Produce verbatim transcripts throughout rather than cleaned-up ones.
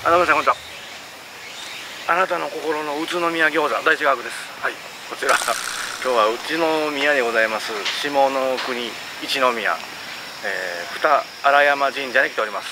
あ、どうもこんにちは。あなたの心の宇都宮餃子第一学です。はい、こちら今日は宇都宮でございます下の国一宮、えー、二荒山神社に来ております。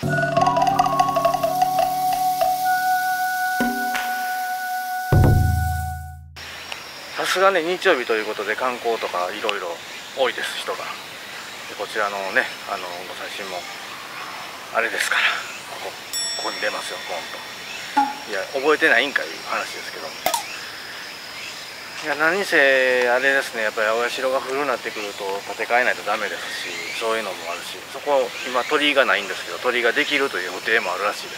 さすがね日曜日ということで観光とかいろいろ多いです人が。でこちらのねあのご写真もあれですから、ここここに出ますよポンと。いや覚えてないんかいう話ですけども、いや何せあれですね、やっぱりお社が古くなってくると建て替えないとダメですし、そういうのもあるし、そこ今鳥居がないんですけど鳥居ができるという予定もあるらしいです。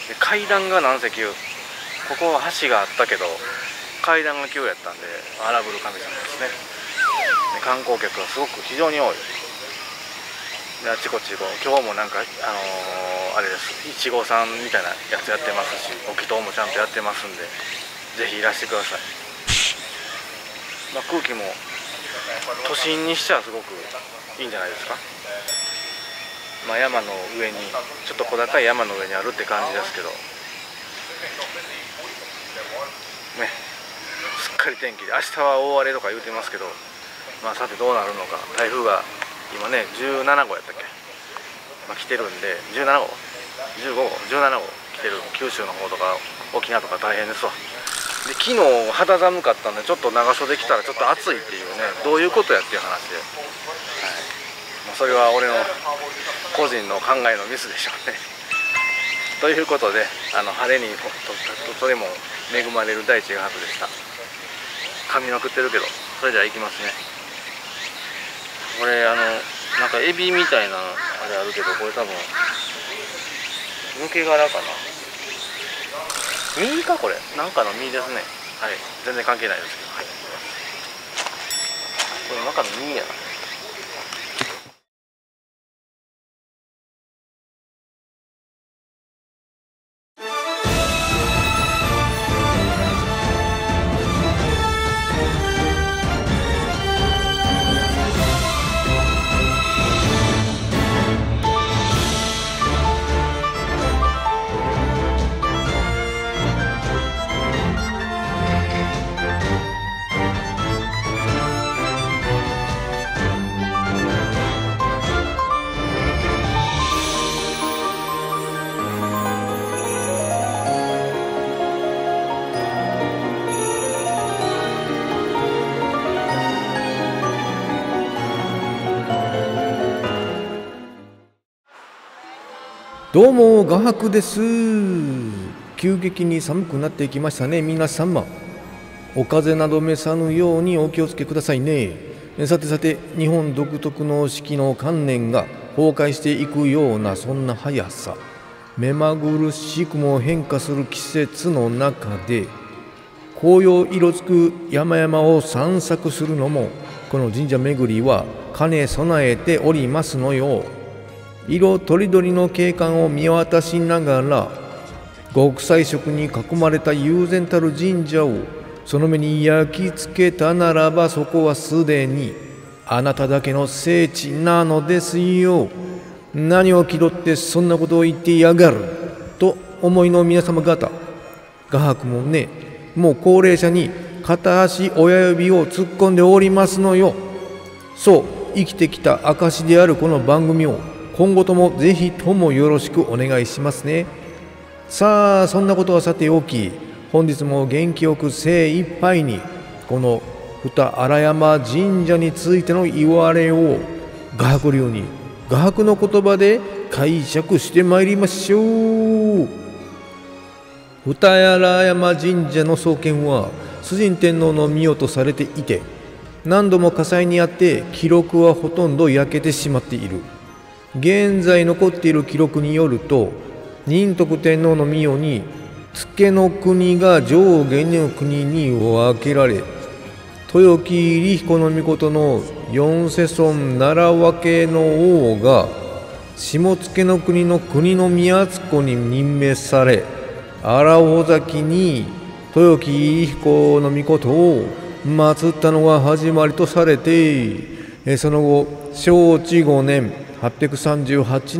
で階段が何せ急、ここは橋があったけど階段が急やったんで荒ぶる神様ですね。で観光客がすごく非常に多い。であちこちこう今日もなんかあのー、あれですいちごさんみたいなやつやってますし、お祈祷もちゃんとやってますんでぜひいらしてください。まあ、空気も都心にしてはすごくいいんじゃないですか。まあ、山の上にちょっと小高い山の上にあるって感じですけどね、すっかり天気で明日は大荒れとか言うてますけど、まあさてどうなるのか。台風が今ねじゅうななごうやったっけ、まあ、来てるんでじゅうななごうじゅうごごうじゅうななごう来てる。九州の方とか沖縄とか大変ですわ。で昨日肌寒かったんでちょっと長袖着たらちょっと暑いっていうね、どういうことやっていう話で、はい、それは俺の個人の考えのミスでしょうね。ということであの晴れに と, と, とても恵まれる第一画伯でした。噛みまくってるけど、それじゃあ行きますね。これあのなんかエビみたいなあれあるけど、これ多分抜け殻かな、右かこれ、なんかの右ですね。はい、全然関係ないですけど、はい、これ中の右やな。 どうも画伯です。急激に寒くなってきましたね。皆様お風邪など召さぬようにお気をつけくださいね。さてさて、日本独特の四季の観念が崩壊していくようなそんな速さ、目まぐるしくも変化する季節の中で紅葉色づく山々を散策するのもこの神社巡りは兼ね備えておりますのよ。色とりどりの景観を見渡しながら極彩色に囲まれた悠然たる神社をその目に焼き付けたならば、そこはすでにあなただけの聖地なのですよ。何を気取ってそんなことを言ってやがると思いの皆様方、画伯もねもう高齢者に片足親指を突っ込んでおりますのよ。そう生きてきた証であるこの番組を今後ともぜひともよろしくお願いしますね。さあそんなことはさておき、本日も元気よく精一杯にこの二荒山神社についての言われを画伯流に画伯の言葉で解釈してまいりましょう。二荒山神社の創建は崇神天皇の御代とされていて、何度も火災にあって記録はほとんど焼けてしまっている。現在残っている記録によると、仁徳天皇の御代に付の国が上下の国に分けられ、豊木入彦の命の四世孫奈良分けの王が下野の国の国の宮津子に任命され、荒尾崎に豊木入彦の命を祀ったのが始まりとされて、その後正治ごねんはっぴゃくさんじゅうはちねん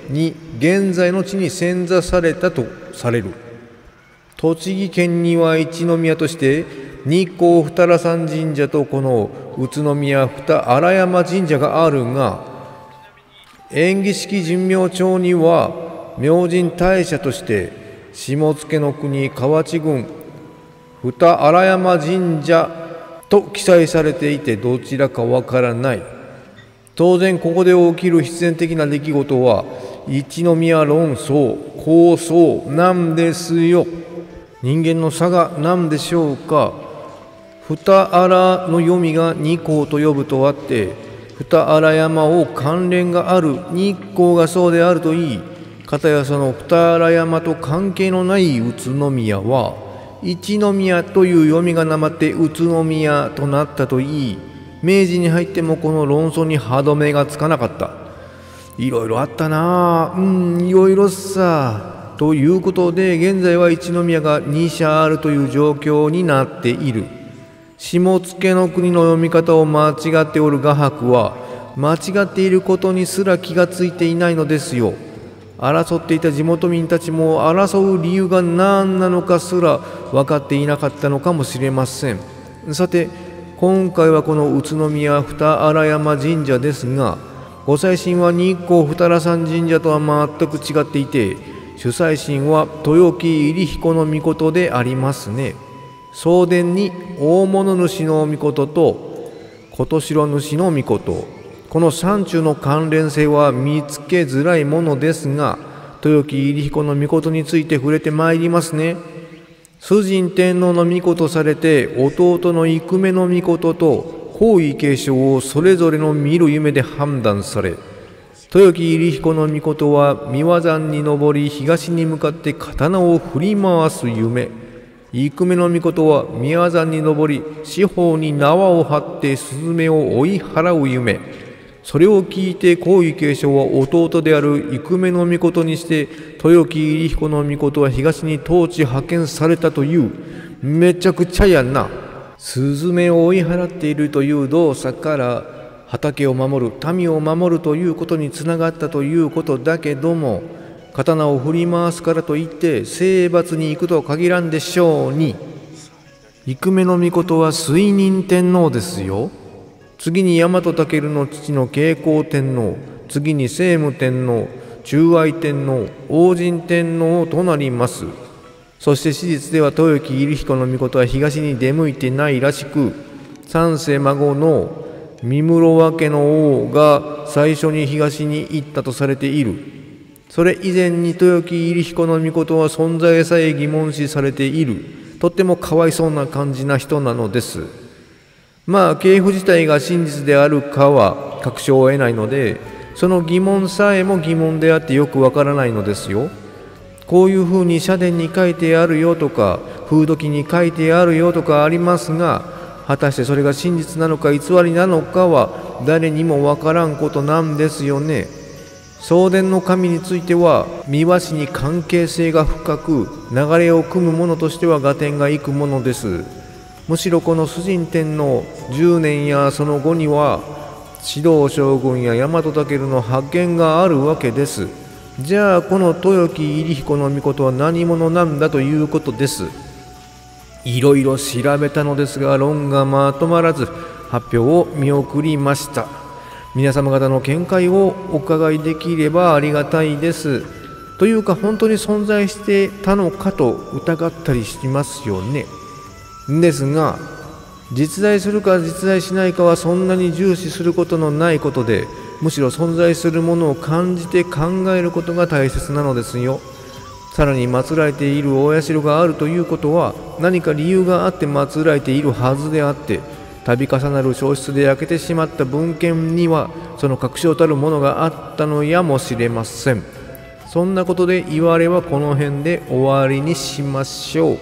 に現在の地に遷座されたとされる。栃木県には一宮として日光二良山神社とこの宇都宮二荒山神社があるが、延喜式神明帳には明神大社として下野の国河内郡二荒山神社と記載されていて、どちらかわからない。当然ここで起きる必然的な出来事は一宮論争構想なんですよ。人間の差が何でしょうか。二荒の読みが二光と呼ぶとあって、二荒山を関連がある日光がそうであるといい、片やその二荒山と関係のない宇都宮は一宮という読みがなまって宇都宮となったといい、明治に入ってもこの論争に歯止めがつかなかった。いろいろあったなあ、うんいろいろさ。ということで現在は一宮がに社あるという状況になっている。下野の国の読み方を間違っておる画伯は間違っていることにすら気がついていないのですよ。争っていた地元民たちも争う理由が何なのかすら分かっていなかったのかもしれません。さて今回はこの宇都宮二荒山神社ですが、ご祭神は日光二良山神社とは全く違っていて、主催神は豊木入彦の命でありますね。送電に大物主の命と琴城主の命、この山中の関連性は見つけづらいものですが、豊木入彦の命について触れてまいりますね。崇神天皇の命とされて、弟の生目の命と皇位継承をそれぞれの見る夢で判断され、豊木入彦の命は三輪山に登り東に向かって刀を振り回す夢、生目の命は三輪山に登り四方に縄を張ってスズメを追い払う夢、それを聞いて皇位継承は弟である生目の命にして、豊木入彦の命は東に統治派遣されたという、めちゃくちゃやな。スズメを追い払っているという動作から畑を守る民を守るということにつながったということだけども、刀を振り回すからといって征伐に行くとは限らんでしょうに。生目の命は水仁天皇ですよ。次に大和武の父の慶光天皇、次に聖武天皇、忠愛天皇、王神天皇となります。そして史実では豊木入彦の命は東に出向いてないらしく、三世孫の三室和家の王が最初に東に行ったとされている。それ以前に豊木入彦の命は存在さえ疑問視されている。とってもかわいそうな感じな人なのです。まあ系譜自体が真実であるかは確証を得ないので、その疑問さえも疑問であってよくわからないのですよ。こういうふうに社殿に書いてあるよとか風土記に書いてあるよとかありますが、果たしてそれが真実なのか偽りなのかは誰にもわからんことなんですよね。送電の神については三輪氏に関係性が深く、流れを組む者としては合点がいくものです。むしろこの崇神天皇じゅうねんやその後には指導将軍や大和武の派遣があるわけです。じゃあこの豊木入彦の命は何者なんだということです。いろいろ調べたのですが論がまとまらず発表を見送りました。皆様方の見解をお伺いできればありがたいです。というか本当に存在してたのかと疑ったりしますよね。ですが実在するか実在しないかはそんなに重視することのないことで、むしろ存在するものを感じて考えることが大切なのですよ。さらに祀られているお社があるということは何か理由があって祀られているはずであって、度重なる消失で焼けてしまった文献にはその確証たるものがあったのやもしれません。そんなことで言われはこの辺で終わりにしましょう。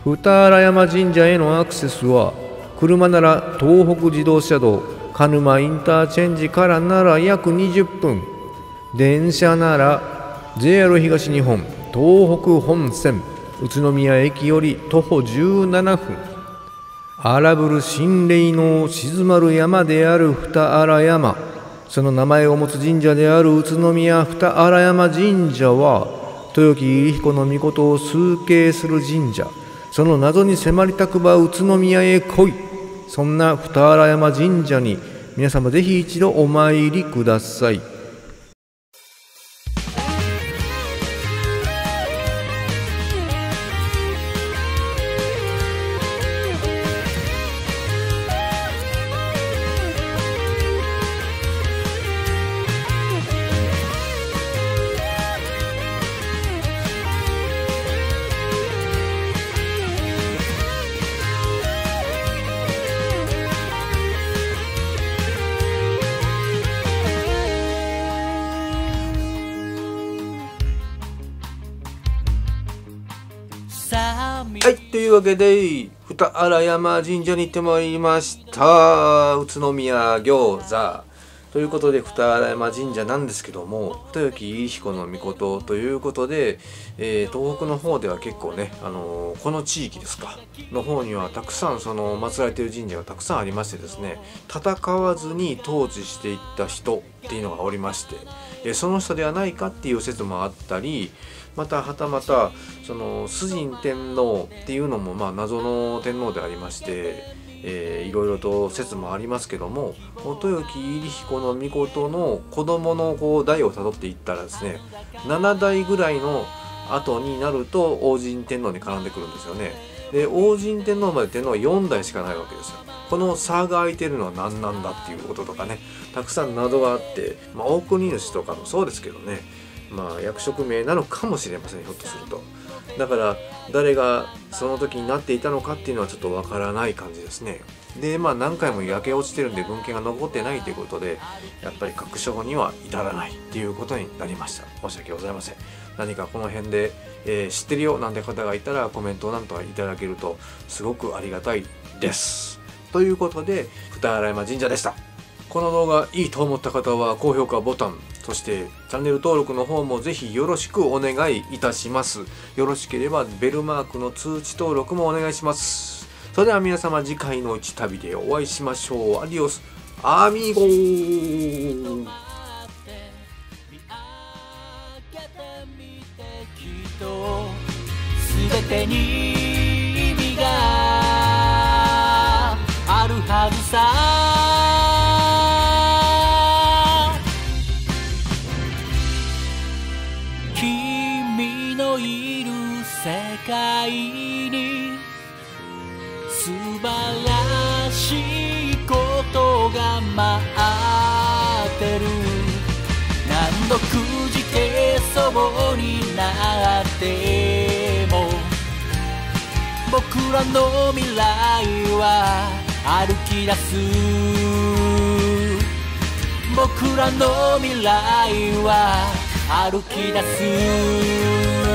二荒山神社へのアクセスは車なら東北自動車道鹿沼インターチェンジからなら約にじゅっぷん、電車なら ジェイアール 東日本東北本線宇都宮駅より徒歩じゅうななふん、荒ぶる神霊の静まる山である二荒山、その名前を持つ神社である宇都宮二荒山神社は豊木入彦の御事を崇敬する神社、その謎に迫りたくば宇都宮へ来い。そんな二荒山神社に皆様ぜひ一度お参りください。はい、というわけで二荒山神社に行ってまいりました。宇都宮餃子ということで二荒山神社なんですけども、豊木入彦の御事ということで、えー、東北の方では結構ね、あのー、この地域ですかの方にはたくさんその祀られている神社がたくさんありましてですね、戦わずに統治していった人っていうのがおりまして、えその人ではないかっていう説もあったり、またはたまたその崇神天皇っていうのもまあ謎の天皇でありまして、えー、いろいろと説もありますけども、豊木入彦の御事の子供のこう代をたどっていったらですね、ななだいぐらいの後になると王神天皇に絡んでくるんですよね。で王神天皇まで天皇はよんだいしかないわけですよ。この差が空いてるのは何なんだっていうこととかね、たくさん謎があって、まあ、大国主とかもそうですけどね、まあ役職名なのかもしれません、ひょっとすると。だから誰がその時になっていたのかっていうのはちょっとわからない感じですね。でまあ何回も焼け落ちてるんで文献が残ってないということで、やっぱり確証には至らないっていうことになりました。申し訳ございません。何かこの辺で、えー、知ってるよなんて方がいたらコメントをなんとかいただけるとすごくありがたいです。ということで二荒山神社でした。この動画いいと思った方は高評価ボタン、そしてチャンネル登録の方もぜひよろしくお願いいたします。よろしければベルマークの通知登録もお願いします。それでは皆様次回の一旅でお会いしましょう。アディオスアミーゴー。全てに意味があるはずさ。君のいる世界に素晴らしいことが待ってる。何度くじけそうになっても僕らの未来は歩き出す。僕らの未来は歩き出す。